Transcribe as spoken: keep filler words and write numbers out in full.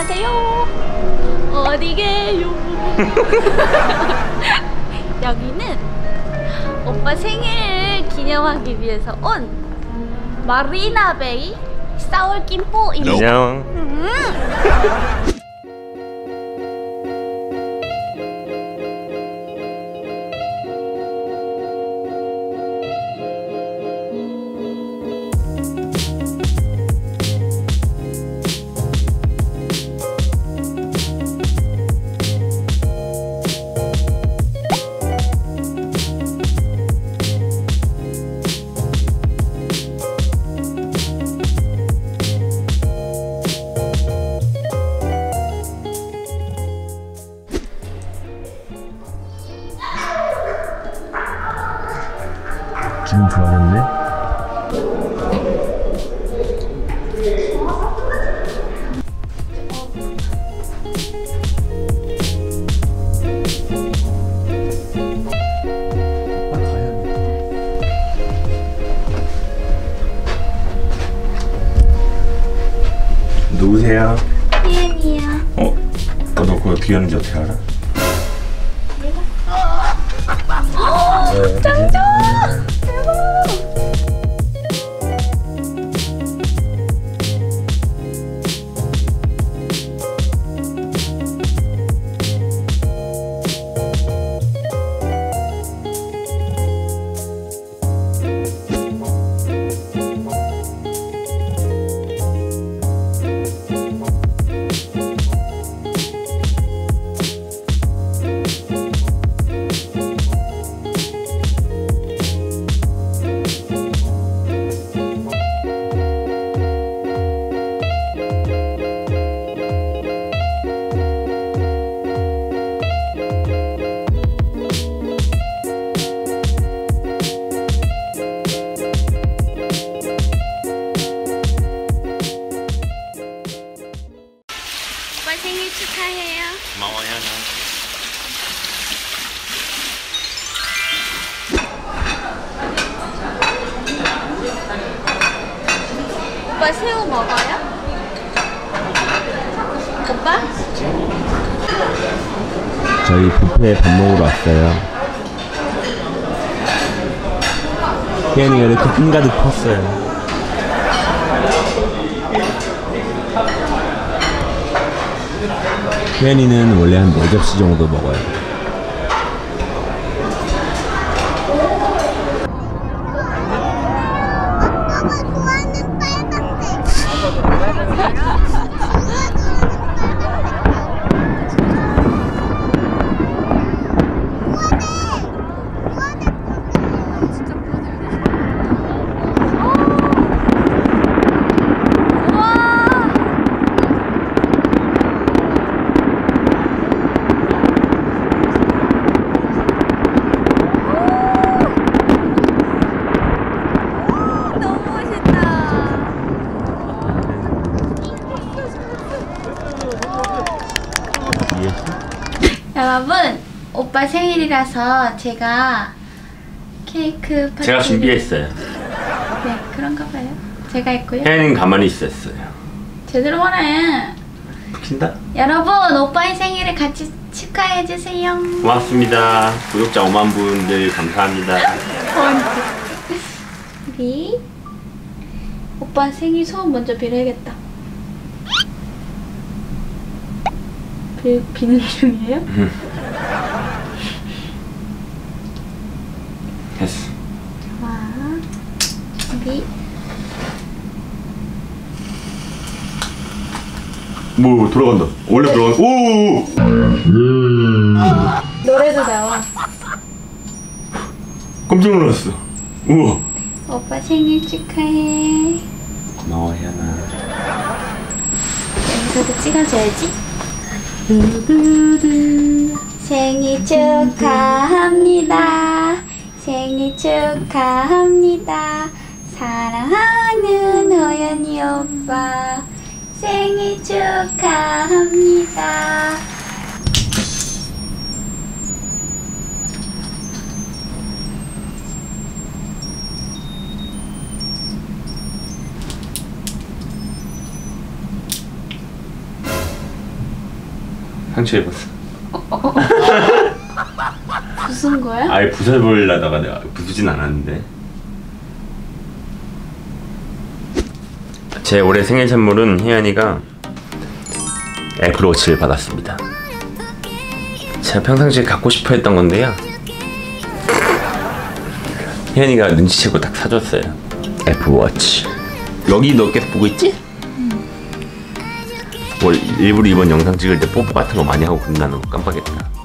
안녕하세요. 어디 계요? 여기는 오빠 생일 기념하기 위해서 온 마리나베이 서울김포입니다. 안녕. 음. 기분 좋아졌네? 누구세요? 희은이요. 어? 너 너 그거 어떻게 하는지 어떻게 알아? 짱짱! 대박! 오빠 생일 축하해요. 고마워요. 오빠 새우 먹어요? 오빠? 저희 뷔페에 밥 먹으러 왔어요. 혜연이가 이렇게 한가득 컸어요. 혜연이는 원래 한 네 접시 정도 먹어요. 여러분, 오빠 생일이라서 제가 케이크 파티 제가 준비했어요. 네, 그런가 봐요. 제가 했고요. 혜연이는 가만히 있었어요. 제대로 말해. 붙인다? 여러분, 오빠의 생일을 같이 축하해주세요. 고맙습니다. 구독자 오만 분들 감사합니다. 우리 오빠 생일 소원 먼저 빌어야겠다. 비, 비는 중이에요? 응. 됐어. 와, 우리 뭐 돌아간다. 원래 돌아간다. 오. 노래도 나와. 깜짝 놀랐어. 우와. 오빠 생일 축하해. 고마워 혜연아. 여기서도 찍어줘야지. 생일 축하합니다. 생일 축하합니다. 사랑하는 호연이 오빠 생일 축하합니다. 상처 입었어. 부순 거야? 아예 부숴버리려다가 내가 부수진 않았는데. 제 올해 생일 선물은 혜연이가 애플워치를 받았습니다. 제가 평상시에 갖고 싶어 했던 건데요, 혜연이가 눈치채고 딱 사줬어요. 애플워치. 여기 너 계속 보고 있지? 응. 뭘 일부러 이번 영상 찍을 때 뽀뽀 같은 거 많이 하고 그런다는 거 깜빡했다.